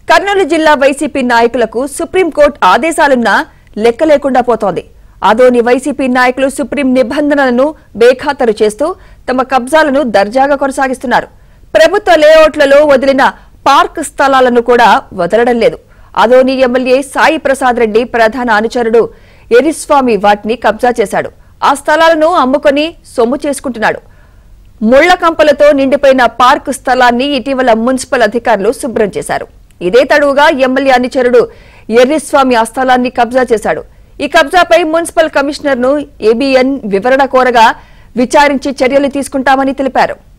కర్నూలు జిల్లా వైసీపీ నాయకులకు సుప్రీంకోర్టు ఆదేశాలున్నా లెక్క లేకుండా పోతోంది. అదోని వైసీపీ నాయకులు సుప్రీం నిబంధనలను బేఖాతరు చేస్తూ తమ కబ్జాలను దర్జాగా కొనసాగిస్తున్నారు. ప్రభుత్వ లేఅవుట్లలో వదిలిన పార్క్ స్థలాలను కూడా వదలడం లేదు. అదోని ఎమ్మెల్యే సాయి ప్రసాద్ రెడ్డి ప్రధాన అనుచరుడు ఎరిస్వామి వాటిని కబ్జా చేశాడు. ఆ స్థలాలను అమ్ముకొని సొమ్ము చేసుకుంటున్నాడు. ముళ్ల కంపలతో నిండిపోయిన పార్క్ స్థలాన్ని ఇటీవల మున్సిపల్ అధికారులు శుభ్రం చేశారు. ఇదే తడువుగా ఎమ్మెల్యే అనుచరుడు ఎర్రిస్వామి ఆ స్థలాన్ని కబ్జా చేశాడు. ఈ కబ్జాపై మున్సిపల్ కమిషనర్ ను ఏబీఎన్ వివరణ కోరగా విచారించి చర్యలు తీసుకుంటామని తెలిపారు.